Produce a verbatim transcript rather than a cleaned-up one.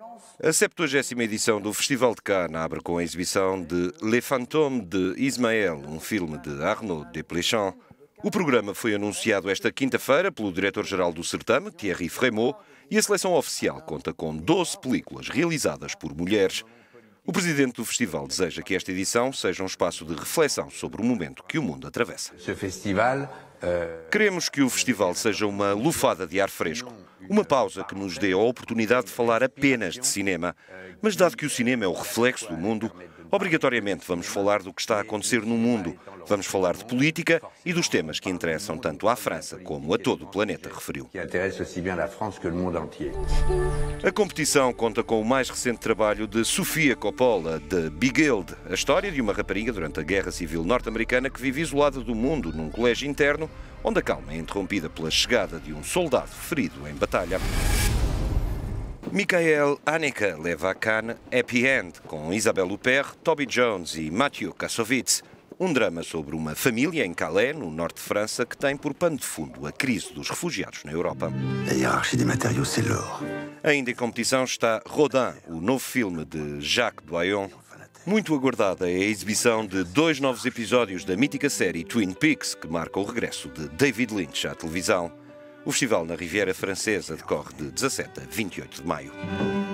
A septuagésima edição do Festival de Cannes abre com a exibição de Les Fantômes de Ismaël, um filme de Arnaud Desplechin. O programa foi anunciado esta quinta-feira pelo diretor-geral do certame, Thierry Frémaux, e a seleção oficial conta com doze películas realizadas por mulheres. O presidente do festival deseja que esta edição seja um espaço de reflexão sobre o momento que o mundo atravessa. Queremos que o festival seja uma lufada de ar fresco, uma pausa que nos dê a oportunidade de falar apenas de cinema. Mas dado que o cinema é o reflexo do mundo, obrigatoriamente vamos falar do que está a acontecer no mundo. Vamos falar de política e dos temas que interessam tanto à França como a todo o planeta, referiu. A competição conta com o mais recente trabalho de Sofia Coppola, de Beguiled, a história de uma rapariga durante a Guerra Civil norte-americana que vive isolada do mundo num colégio interno, onde a calma é interrompida pela chegada de um soldado ferido em batalha. Michael Haneke leva a Cannes Happy End, com Isabelle Huppert, Toby Jones e Mathieu Kassovitz. Um drama sobre uma família em Calais, no norte de França, que tem por pano de fundo a crise dos refugiados na Europa. A hierarchie des matériaux, c'est l'or. Ainda em competição está Rodin, o novo filme de Jacques Doyon. Muito aguardada é a exibição de dois novos episódios da mítica série Twin Peaks, que marca o regresso de David Lynch à televisão. O festival na Riviera Francesa decorre de dezassete a vinte e oito de maio.